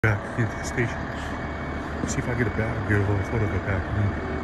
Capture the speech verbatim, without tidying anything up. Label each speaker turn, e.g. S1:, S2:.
S1: Back into the station. See if I get a bag, get a little photo of it back.